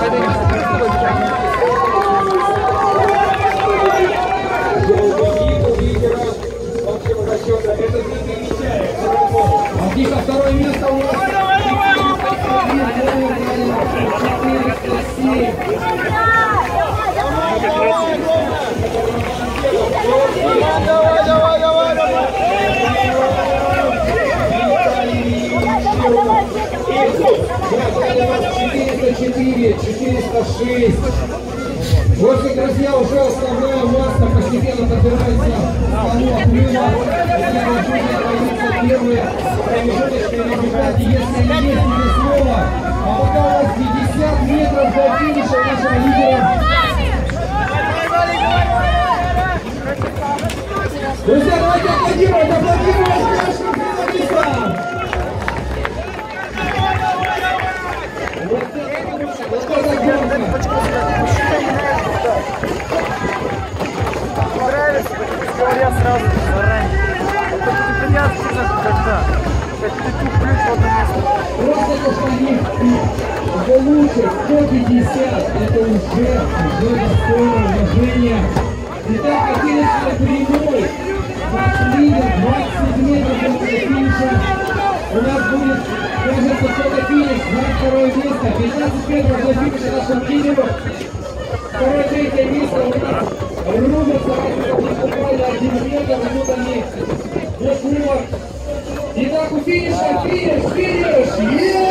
Тихо, второе место у нас. Давай. 406. В общем, друзья, уже основная масса постепенно подбирается к тому обрыва. Первые промежуточные результаты, если не есть уже слово. А пока у нас 50 метров до финиша нашего лидера. Друзья, давайте аплодируем, нашим финалистам! Вот это гонка! Нравится, говорят сразу заранее. Неприятно, когда. Просто то, что они лучше 150, это уже достойное уважение. Итак, финишный прямой. Наш лидер 20 метров до финиша. У нас будет, кажется, фотофиниш на второе место. 15 метров до финиша нашему лидеру. Второе, третье место у нас рубится буквально 1 метр, вот они. Вот. Итак, у финиша, финиш!